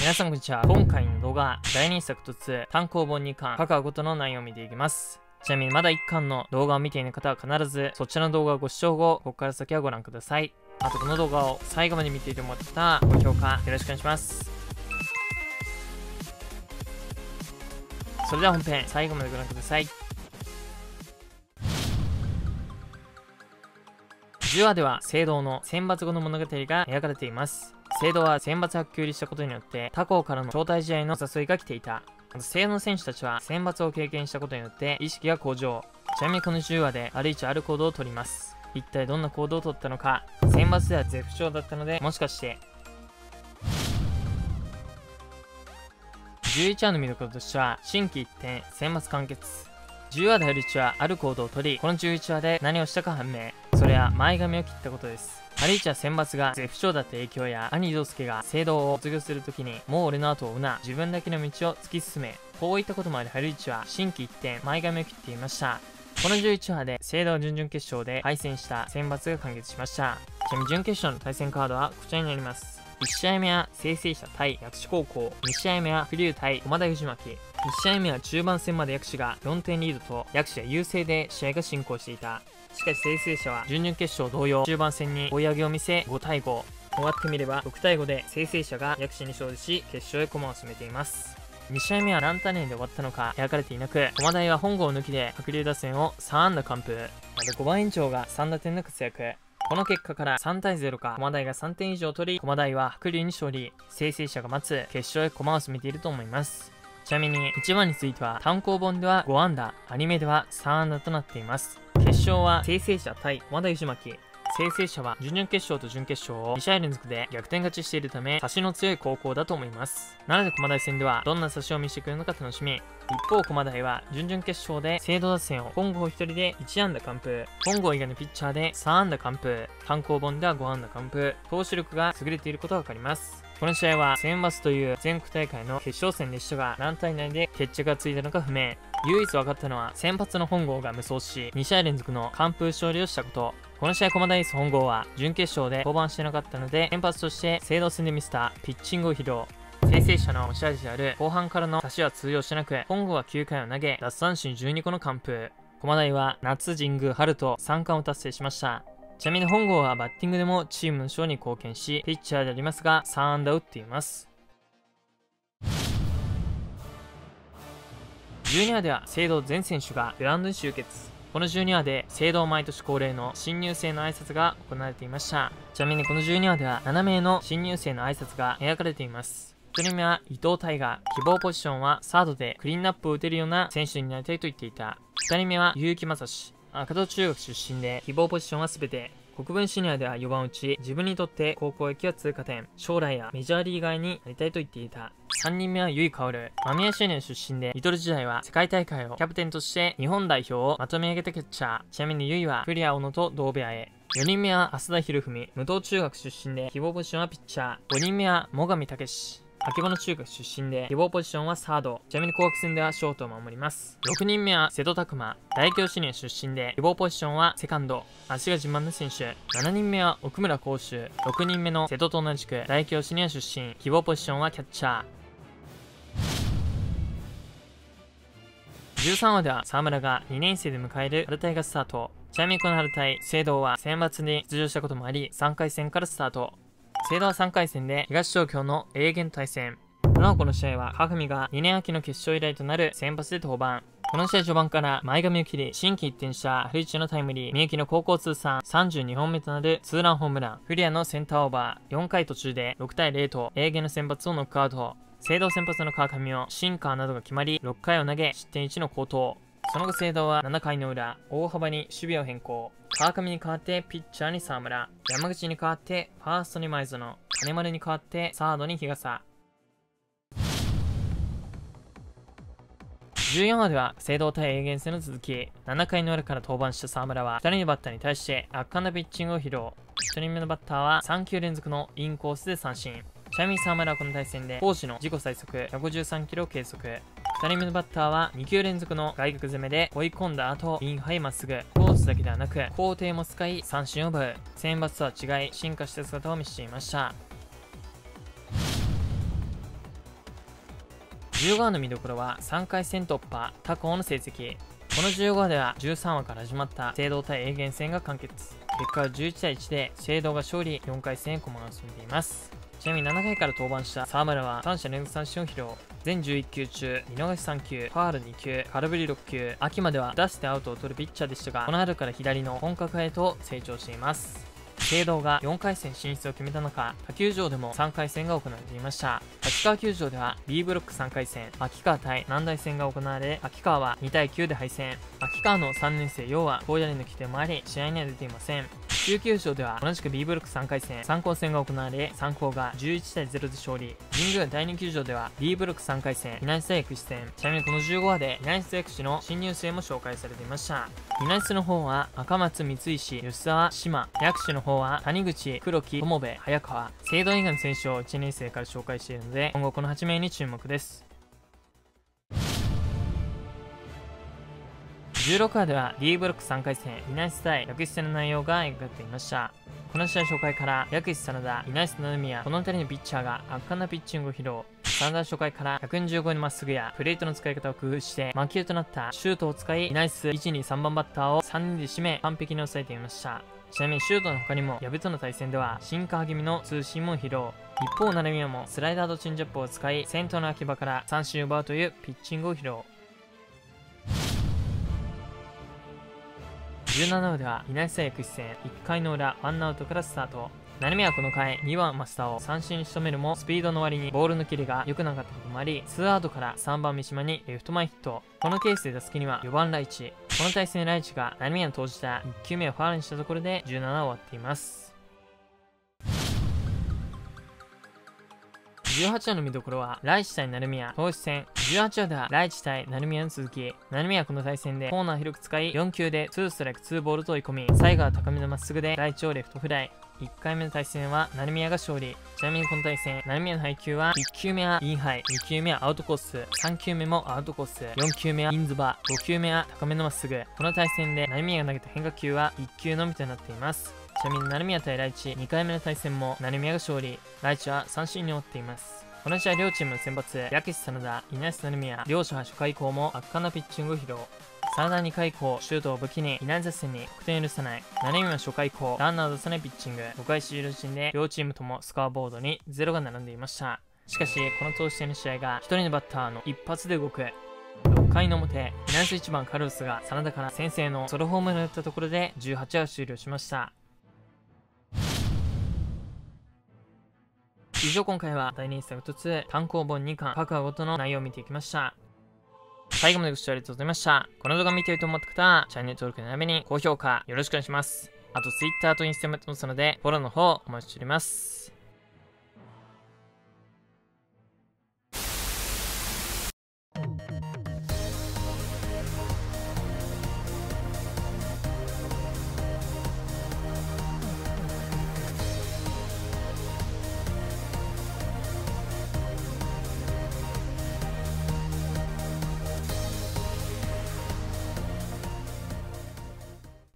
皆さんこんにちは。今回の動画、第2作と2単行本2巻、各話ごとの内容を見ていきます。ちなみにまだ1巻の動画を見ていない方は必ずそちらの動画をご視聴後、ここから先はご覧ください。あとこの動画を最後まで見ていて思ったら高評価よろしくお願いします。それでは本編最後までご覧ください。10話では聖堂の選抜後の物語が描かれています。聖堂は選抜発給入りしたことによって他校からの招待試合の誘いが来ていた。聖堂の選手たちは選抜を経験したことによって意識が向上。ちなみにこの10話である行動をとります。一体どんな行動をとったのか。選抜では絶不調だったので、もしかして11話の見どころとしては心機一転選抜完結。10話でハルイチはある行動をとり、この11話で何をしたか判明。それは前髪を切ったことです。ハルイチは選抜が絶不調だった影響や、兄陽介が聖堂を卒業するときにもう俺の後を追うな、自分だけの道を突き進め、こういったこともありハルイチは心機一転前髪を切っていました。この11話で聖堂準々決勝で敗戦した選抜が完結しました。ちなみに準決勝の対戦カードはこちらになります。1試合目は清々者対薬師高校、2試合目は栗生対駒田藤巻。1試合目は中盤戦まで薬師が4点リードと薬師は優勢で試合が進行していた。しかし清々者は準々決勝同様中盤戦に追い上げを見せ5対5。終わってみれば6対5で清々者が薬師に勝利し決勝へ駒を進めています。2試合目は何ターンで終わったのか描かれていなく、駒台は本郷を抜きで白龍打線を3安打完封。また5番延長が3打点の活躍。この結果から3対0か駒台が3点以上取り、駒台は白龍に勝利。清々者が待つ決勝へ駒を進めていると思います。ちなみに1番については単行本では5安打、アニメでは3安打となっています。決勝は清々者対駒田藤巻。清々者は準々決勝と準決勝を2試合連続で逆転勝ちしているため差しの強い高校だと思います。なので駒台戦ではどんな差しを見せてくれるのか楽しみ。一方駒台は準々決勝で聖堂打線を本郷1人で1安打完封、本郷以外のピッチャーで3安打完封、単行本では5安打完封、投手力が優れていることが分かります。この試合は選抜という全国大会の決勝戦でしたが、何対何で決着がついたのか不明。唯一分かったのは先発の本郷が無双し2試合連続の完封勝利をしたこと。この試合駒台エース本郷は準決勝で登板してなかったので、先発として聖堂戦で見せたピッチングを披露。清々者の持ち味である後半からの差しは通用しなく、本郷は9回を投げ奪三振12個の完封。駒台は夏神宮春と3冠を達成しました。ちなみに本郷はバッティングでもチームの勝利に貢献し、ピッチャーでありますが3安打を打っています。12話では聖堂全選手がグラウンドに集結。この12話で聖堂毎年恒例の新入生の挨拶が行われていました。ちなみにこの12話では7名の新入生の挨拶が描かれています。1人目は伊藤大河。希望ポジションはサードでクリーンナップを打てるような選手になりたいと言っていた。2人目は結城正史。赤戸中学出身で希望ポジションは全て国分シニアでは4番打ち、自分にとって高校野球は通過点、将来やメジャーリーガーになりたいと言っていた。3人目は由井薫。間宮シニア出身でリトル時代は世界大会をキャプテンとして日本代表をまとめ上げたキャッチャー。ちなみに由井はクリア小野と同部屋へ。4人目は浅田博文。武藤中学出身で希望ポジションはピッチャー。5人目は最上武史。秋葉の中学出身で希望ポジションはサード。ちなみに紅白戦ではショートを守ります。6人目は瀬戸拓磨。大京シニア出身で希望ポジションはセカンド。足が自慢の選手。7人目は奥村光秀。6人目の瀬戸と同じく大京シニア出身。希望ポジションはキャッチャー。13話では沢村が2年生で迎える春隊がスタート。ちなみにこの春隊、聖堂は選抜に出場したこともあり3回戦からスタート。聖堂は3回戦で東東京の永源対戦。なおこの試合は川上が2年秋の決勝以来となる先発で登板。この試合序盤から前髪を切り心機一転した古市のタイムリー。宮城の高校通算32本目となるツーランホームラン。フリアのセンターオーバー。4回途中で6対0と永源の先発をノックアウト。聖堂先発の川上をシンカーなどが決まり6回を投げ失点1の好投。その後聖堂は7回の裏大幅に守備を変更。川上に代わってピッチャーに沢村、山口に代わってファーストに前園、金丸に代わってサードに日笠。14話では聖堂対永源戦の続き。7回の裏から登板した沢村は2人のバッターに対して圧巻のピッチングを披露。1人目のバッターは3球連続のインコースで三振。ちなみに沢村はこの対戦で当時の自己最速153キロを計測。2人目のバッターは2球連続の外角攻めで追い込んだ後インハイまっすぐ、コースだけではなく高低も使い三振を奪う。選抜とは違い進化した姿を見せていました。 15話の見どころは3回戦突破、他校の成績。この15話では13話から始まった聖堂対永源戦が完結。結果は11対1で聖堂が勝利、4回戦へ駒を進んでいます。ちなみに7回から登板した沢村は3者連続三振を披露。全11球中見逃し3球、ファール2球、空振り6球。秋までは出してアウトを取るピッチャーでしたが、この春から左の本格派へと成長しています。聖堂が4回戦進出を決めた中、他球場でも3回戦が行われていました。秋川球場では B ブロック3回戦、秋川対南大戦が行われ、秋川は2対9で敗戦。秋川の3年生陽は高野連の規定もあり、試合には出ていません。中球場では同じく B ブロック3回戦、三高戦が行われ、三高が11対0で勝利。神宮第2球場では B ブロック3回戦、稲津対薬師戦。ちなみにこの15話で稲津と薬師の新入生も紹介されていました。稲津の方は赤松、三石、吉沢、島。薬師の方は谷口、黒木、友部、早川。聖堂以外の選手を1年生から紹介しているので、今後この8名に注目です。16話では D ブロック3回戦、稲石対薬師戦の内容が描かれていました。この試合紹介から薬師真田、稲石七宮、この2人のピッチャーが圧巻なピッチングを披露。真田初回から115のまっすぐやプレートの使い方を工夫して魔球となったシュートを使い、稲石1、2、3番バッターを3人で締め完璧に抑えていました。ちなみにシュートの他にも矢部との対戦では進化気味の通信も披露。一方成宮もスライダーとチェンジアップを使い、先頭の秋葉から三振を奪うというピッチングを披露。17話では稲石対薬師戦、1回の裏ワンアウトからスタート。成宮はこの回2番増田を三振に仕留めるも、スピードの割にボールのキレが良くなかったこともあり、2アウトから3番三島にレフト前ヒット。このケースで打席には4番ライチ。この対戦ライチが成宮の投じた1球目をファウルにしたところで17話終わっています。18話の見どころはライチ対成宮投手戦。18話ではライチ対成宮の続き。成宮はこの対戦でコーナー広く使い、4球で2ストライク2ボールと追い込み、最後は高めのまっすぐでライチをレフトフライ。1回目の対戦は成宮が勝利。ちなみにこの対戦、成宮の配球は1球目はインハイ、2球目はアウトコース、3球目もアウトコース、4球目はインズバー、5球目は高めのまっすぐ。この対戦で成宮が投げた変化球は1球のみとなっています。ちなみに成宮対ライチ2回目の対戦も成宮が勝利。ライチは三振に終わっています。この試合両チームの先発、薬師真田、稲石成宮、両者は初回以降も圧巻なピッチングを披露。真田2回以降、シュートを武器に稲石戦に得点を許さない。成宮は初回以降、ランナーを出さないピッチング。5回終了時点で両チームともスコアボードに0が並んでいました。しかし、この投手戦の試合が1人のバッターの一発で動く。6回の表、稲石1番カルロスが真田から先制のソロホームランを打ったところで18話終了しました。以上今回は第2作と2単行本2巻各話ごとの内容を見ていきました。最後までご視聴ありがとうございました。この動画見ていると思った方はチャンネル登録のために高評価よろしくお願いします。あと Twitter とインスタもやってますのでフォローの方お待ちしております。